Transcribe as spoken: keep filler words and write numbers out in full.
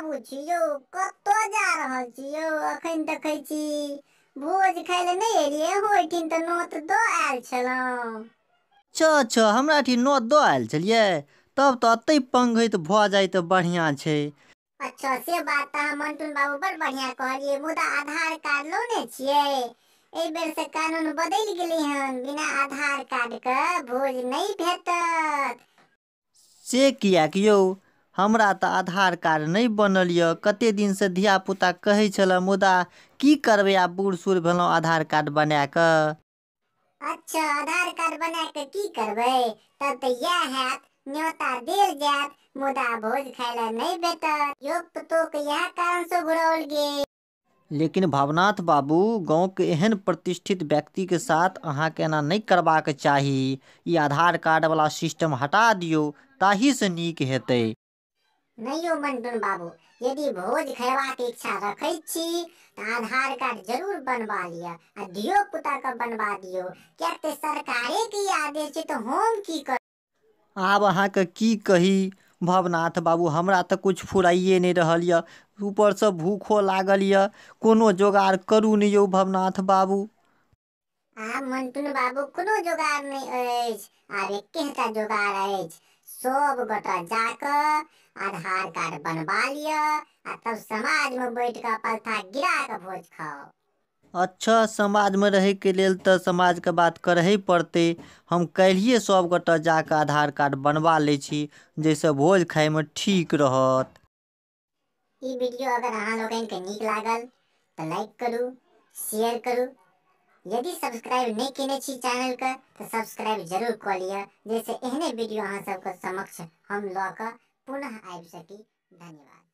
बाबू छियो कतो जा रहल छियो अखन देखै छी भोज खाय ले नहीं एलिए होइठिन त नोत द आयल छलौ। अच्छा अच्छा हमरा ठी नोत द आयल छलिए तब त अतै पंगैत भ जाय त बढ़िया छै। अच्छा से बात त मंटून बाबू बड़ बढ़िया कहलिए मुदा आधार कार्ड लौने छियै। एहि बेर से कानून बदलि गेलै हन बिना आधार कार्ड के भोज नहीं भेटत। से किया कि यौ हमरा त आधार कार्ड नहीं बनल य कते दिन से धिया पुता कहै छले मुदा की करबै आब बूढ़ सूढ़ भेलौं आधार कार्ड बना क। अच्छा आधार कार्ड बना के की करबै तब त यैह हैत न्योता देल जायत मुदा भोज खाय ले नहीं भेटत। यौ पुतोह के यैह कारण से घुराओल गेल। लेकिन भवनाथ बाबू गांव के एहन प्रतिष्ठित व्यक्ति के साथ अहाँ के एना नहीं करबाक चाही। ई आधार कार्ड वाला सिस्टम हटा दियौ ताहि से नीक हेतै। नहीं यौ मंटून बाबू यदि भोज खयबाक इच्छा रखै छी त आधार कार्ड जरूर बनवा लिअ आ धियो पुता के बनवा दियौ कियाक त सरकारे के ई आदेश छै त हम की कर। आब अहाँके की कही भवनाथ बाबू हमरा त कुछ फुराइए नहीं रहल य ऊपर से भूखो लागल य कोनो जोगाड़ करू ने यौ भवनाथ बाबू। आब मंटून बाबू कोनो जोगाड़ नहीं अछि आब एकेटा जोगाड़ अछि सब गोटा जाके आधार कार्ड बनवा लिअ आ तब समाज में बैठ के पलथा गिरा के भोज खाओ। अच्छा समाज में रहे के लेल त समाज के बात करहे पड़ते। हम काल्हिए सब गोटा जाके आधार कार्ड बनवा लै छी जैसे भोज खाय में ठीक रहत। ई वीडियो अगर अहाँ लोगन के नीक लागल त लाइक करू शेयर करू यदि सब्सक्राइब नहीं केने छी चैनल के तो सब्सक्राइब जरूर क लिअ जैसे एहने वीडियो अहाँ सबके समक्ष हम ल क पुनः आबि सकी। धन्यवाद।